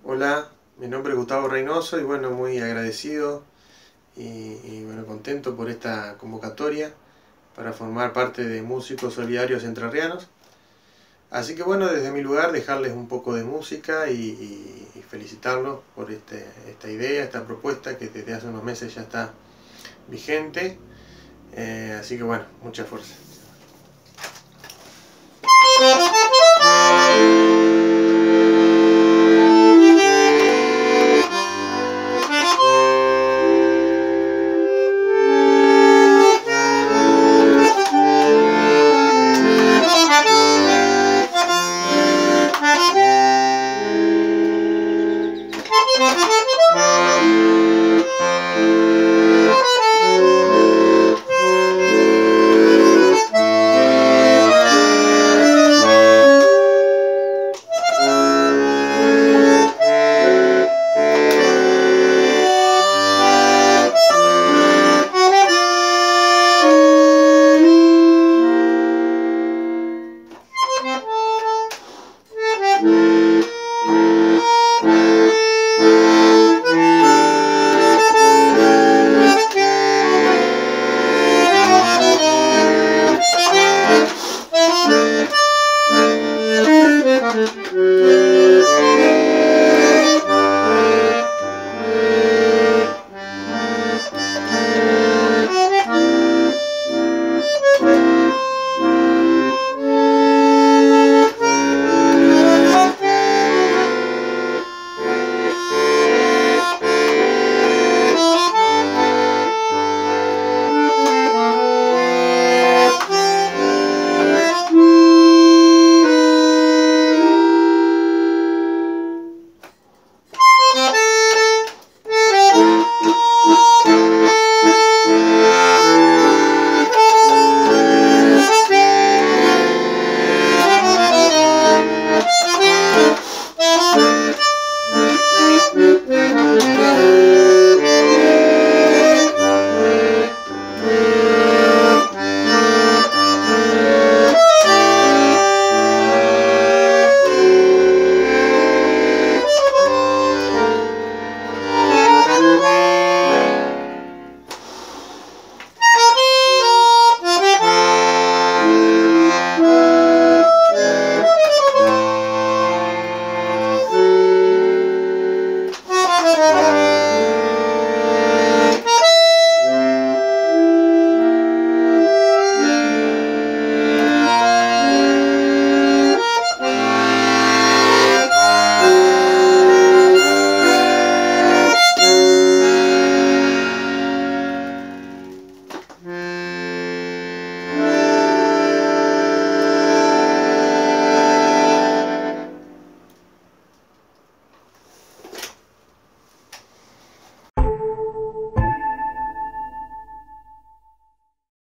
Hola, mi nombre es Gustavo Reynoso y bueno, muy agradecido bueno, contento por esta convocatoria para formar parte de Músicos Solidarios Entrerrianos. Así que bueno, desde mi lugar dejarles un poco de música y felicitarlos por esta idea, esta propuesta que desde hace unos meses ya está vigente. Así que bueno, mucha fuerza.